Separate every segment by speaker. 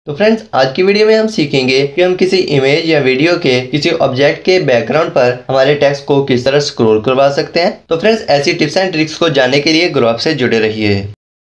Speaker 1: तो फ्रेंड्स, आज की वीडियो में हम सीखेंगे कि हम किसी इमेज या वीडियो के किसी ऑब्जेक्ट के बैकग्राउंड पर हमारे टेक्स्ट को किस तरह स्क्रॉल करवा सकते हैं। तो फ्रेंड्स, ऐसी टिप्स एंड ट्रिक्स को जानने के लिए ग्रो अप से जुड़े रहिए।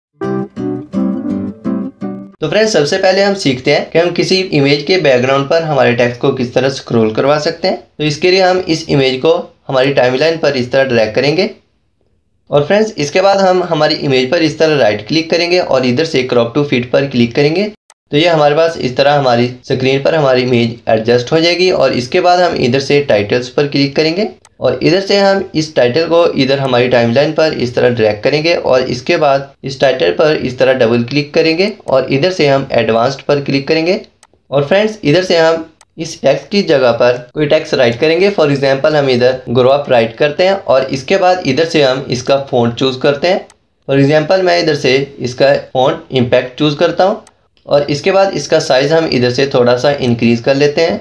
Speaker 1: तो फ्रेंड्स, सबसे पहले हम सीखते हैं कि हम किसी इमेज के बैकग्राउंड पर हमारे टेक्स्ट को किस तरह स्क्रॉल करवा सकते हैं। तो इसके लिए हम इस इमेज को हमारी टाइमलाइन पर इस तरह ड्रैग करेंगे और फ्रेंड्स इसके बाद हम हमारी इमेज पर इस तरह राइट क्लिक करेंगे और इधर से क्रॉप टू फिट पर क्लिक करेंगे। तो ये हमारे पास इस तरह हमारी स्क्रीन पर हमारी इमेज एडजस्ट हो जाएगी और इसके बाद हम इधर से टाइटल्स पर क्लिक करेंगे और इधर से हम इस टाइटल को इधर हमारी टाइमलाइन पर इस तरह ड्रैग करेंगे और इसके बाद इस टाइटल पर इस तरह डबल क्लिक करेंगे और इधर से हम एडवांस्ड पर क्लिक करेंगे और फ्रेंड्स इधर से हम इस टेक्स्ट की जगह पर कोई टेक्स्ट राइट करेंगे। फॉर एग्जांपल हम इधर ग्रो अप राइट करते हैं और इसके बाद इधर से हम इसका फ़ॉन्ट चूज़ करते हैं। फॉर एग्जांपल मैं इधर से इसका फ़ॉन्ट इम्पैक्ट चूज़ करता हूँ और इसके बाद इसका साइज़ हम इधर से थोड़ा सा इंक्रीज़ कर लेते हैं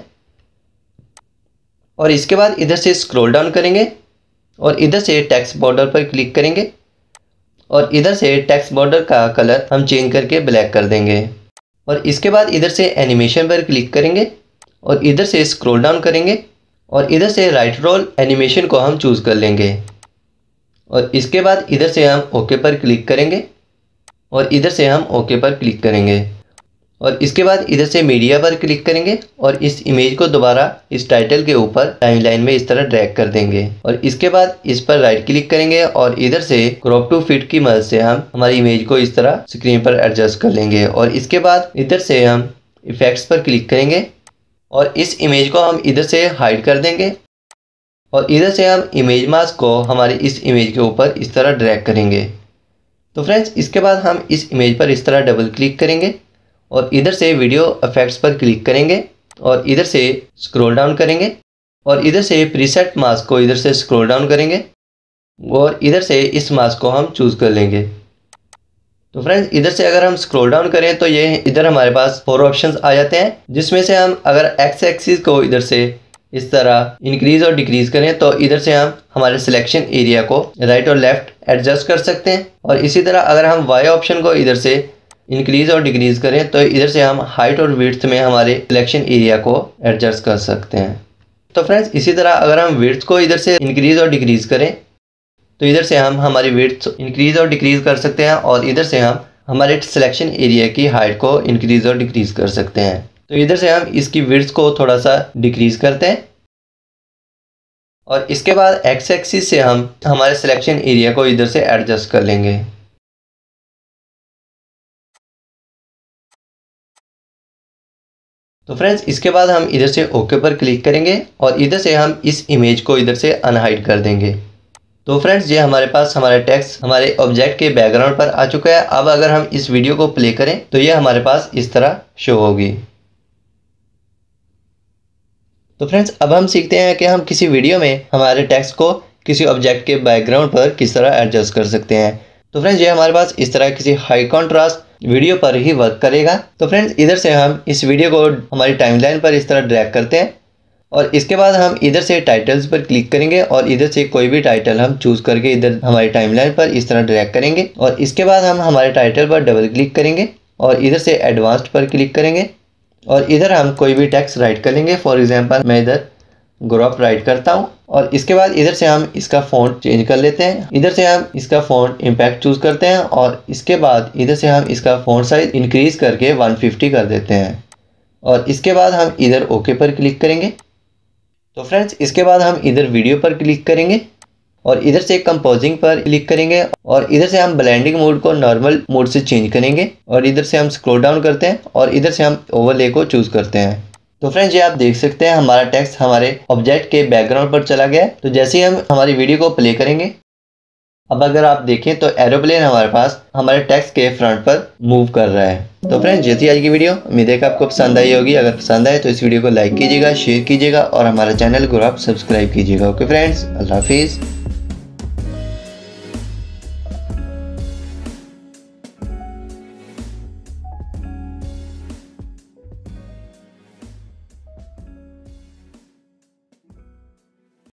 Speaker 1: और इसके बाद इधर से स्क्रॉल डाउन करेंगे और इधर से टेक्स्ट बॉर्डर पर क्लिक करेंगे और इधर से टेक्स्ट बॉर्डर का कलर हम चेंज करके ब्लैक कर देंगे और इसके बाद इधर से एनिमेशन पर क्लिक करेंगे और इधर से स्क्रॉल डाउन करेंगे और इधर से राइट रोल एनिमेशन को हम चूज़ कर लेंगे और इसके बाद इधर से हम ओके पर क्लिक करेंगे और इधर से हम ओके पर क्लिक करेंगे और इसके बाद इधर से मीडिया पर क्लिक करेंगे और इस इमेज को दोबारा इस टाइटल के ऊपर टाइमलाइन में इस तरह ड्रैग कर देंगे और इसके बाद इस पर राइट क्लिक करेंगे और इधर से क्रॉप टू फिट की मदद से हम हमारी इमेज को इस तरह स्क्रीन पर एडजस्ट कर लेंगे और इसके बाद इधर से हम इफेक्ट्स पर क्लिक करेंगे और इस इमेज को हम इधर से हाइड कर देंगे और इधर से हम इमेज मास्क को हमारी इस इमेज के ऊपर इस तरह ड्रैग करेंगे। तो फ्रेंड्स, इसके बाद हम इस इमेज पर इस तरह डबल क्लिक करेंगे और इधर से वीडियो इफेक्ट्स पर क्लिक करेंगे और इधर से स्क्रॉल डाउन करेंगे और इधर से प्रीसेट मास्क को इधर से स्क्रॉल डाउन करेंगे और इधर से इस मास्क को हम चूज़ कर लेंगे। तो फ्रेंड्स, इधर से अगर हम स्क्रॉल डाउन करें तो ये इधर हमारे पास 4 ऑप्शंस आ जाते हैं, जिसमें से हम अगर एक्स एक्सिस को इधर से इस तरह इंक्रीज़ और डिक्रीज़ करें तो इधर से हम हमारे सिलेक्शन एरिया को राइट और लेफ़्ट एडजस्ट कर सकते हैं और इसी तरह अगर हम वाई ऑप्शन को इधर से इंक्रीज़ और डिक्रीज़ करें तो इधर से हम हाइट और विड्थ में हमारे सिलेक्शन एरिया को एडजस्ट कर सकते हैं। तो फ्रेंड्स, इसी तरह अगर हम विड्थ को इधर से इंक्रीज़ और डिक्रीज़ करें तो इधर से हम हमारी विड्थ इंक्रीज़ और डिक्रीज़ कर सकते हैं और इधर से हम हमारे सिलेक्शन एरिया की हाइट को इंक्रीज़ और डिक्रीज़ कर सकते हैं। तो इधर से हम इसकी विड्थ को थोड़ा सा डिक्रीज़ करते हैं और इसके बाद एक्स एक्सिस से हम हमारे सिलेक्शन एरिया को इधर से एडजस्ट कर लेंगे। तो फ्रेंड्स, इसके बाद हम इधर से ओके पर क्लिक करेंगे और इधर से हम इस इमेज को इधर से अनहाइड कर देंगे। तो फ्रेंड्स, ये हमारे पास हमारा टेक्स्ट हमारे ऑब्जेक्ट के बैकग्राउंड पर आ चुका है। अब अगर हम इस वीडियो को प्ले करें तो ये हमारे पास इस तरह शो होगी। तो फ्रेंड्स, अब हम सीखते हैं कि हम किसी वीडियो में हमारे टेक्स्ट को किसी ऑब्जेक्ट के बैकग्राउंड पर किस तरह एडजस्ट कर सकते हैं। तो फ्रेंड्स, ये हमारे पास इस तरह किसी हाई कॉन्ट्रास्ट वीडियो पर ही वर्क करेगा। तो फ्रेंड्स, इधर से हम इस वीडियो को हमारी टाइमलाइन पर इस तरह ड्रैग करते हैं और इसके बाद हम इधर से टाइटल्स पर क्लिक करेंगे और इधर से कोई भी टाइटल हम चूज़ करके इधर हमारी टाइमलाइन पर इस तरह ड्रैग करेंगे और इसके बाद हम हमारे टाइटल पर डबल क्लिक करेंगे और इधर से एडवांस्ड पर क्लिक करेंगे और इधर हम कोई भी टेक्स्ट राइट कर लेंगे। फॉर एग्जांपल मैं इधर ग्रो अप राइट करता हूँ और इसके बाद इधर से हम इसका फ़ॉन्ट चेंज कर लेते हैं। इधर से हम इसका फ़ॉन्ट इम्पैक्ट चूज़ करते हैं और इसके बाद इधर से हम इसका फ़ॉन्ट साइज इंक्रीज़ करके 150 कर देते हैं और इसके बाद हम इधर ओके पर क्लिक करेंगे। तो फ्रेंड्स, इसके बाद हम इधर वीडियो पर क्लिक करेंगे और इधर से कंपोजिंग पर क्लिक करेंगे और इधर से हम ब्लेंडिंग मोड को नॉर्मल मोड से चेंज करेंगे और इधर से हम स्क्रॉल डाउन करते हैं और इधर से हम ओवरले को चूज़ करते हैं। तो फ्रेंड्स, ये आप देख सकते हैं हमारा टेक्स्ट हमारे ऑब्जेक्ट के बैकग्राउंड पर चला गया है। तो जैसे ही हम हमारी वीडियो को प्ले करेंगे, अब अगर आप देखें तो एरोप्लेन हमारे पास हमारे टेक्स्ट के फ्रंट पर मूव कर रहा है। तो फ्रेंड्स, जैसी आज की वीडियो उम्मीद है कि आपको पसंद आई होगी। अगर पसंद आए तो इस वीडियो को लाइक कीजिएगा, शेयर कीजिएगा और हमारा चैनल ग्रो अप सब्सक्राइब कीजिएगा। ओके फ्रेंड्स, अल्लाह हाफिज़।